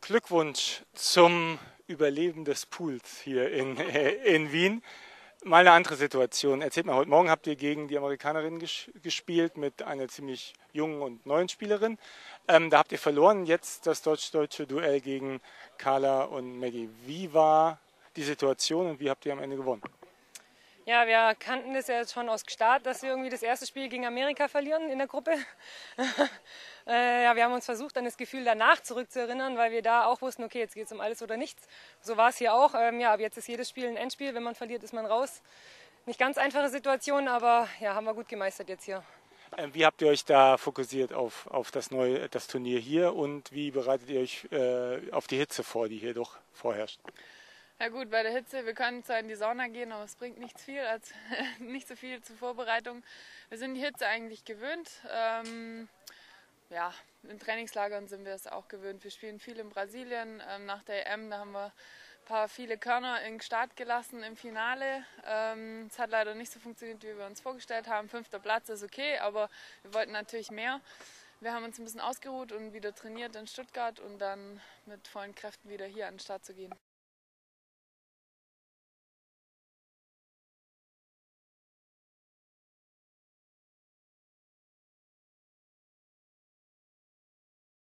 Glückwunsch zum Überleben des Pools hier in Wien. Mal eine andere Situation. Erzählt mal, heute Morgen habt ihr gegen die Amerikanerin gespielt mit einer ziemlich jungen und neuen Spielerin. Da habt ihr verloren. Jetzt das deutsch-deutsche Duell gegen Carla und Maggie. Wie war die Situation und wie habt ihr am Ende gewonnen? Ja, wir kannten das ja jetzt schon aus Start, dass wir irgendwie das erste Spiel gegen Amerika verlieren in der Gruppe. Ja, wir haben uns versucht, an das Gefühl danach zurückzuerinnern, weil wir da auch wussten, okay, jetzt geht es um alles oder nichts. So war es hier auch. Ja, aber jetzt ist jedes Spiel ein Endspiel. Wenn man verliert, ist man raus. Nicht ganz einfache Situation, aber ja, haben wir gut gemeistert jetzt hier. Wie habt ihr euch da fokussiert auf das Turnier hier und wie bereitet ihr euch auf die Hitze vor, die hier doch vorherrscht? Ja gut, bei der Hitze, wir können zwar in die Sauna gehen, aber es bringt nicht viel, nicht so viel zur Vorbereitung. Wir sind die Hitze eigentlich gewöhnt. Ja, in Trainingslagern sind wir es auch gewöhnt. Wir spielen viel in Brasilien. Nach der EM, da haben wir viele Körner in den Start gelassen im Finale. Es hat leider nicht so funktioniert, wie wir uns vorgestellt haben. 5. Platz ist okay, aber wir wollten natürlich mehr. Wir haben uns ein bisschen ausgeruht und wieder trainiert in Stuttgart und dann mit vollen Kräften wieder hier an den Start zu gehen.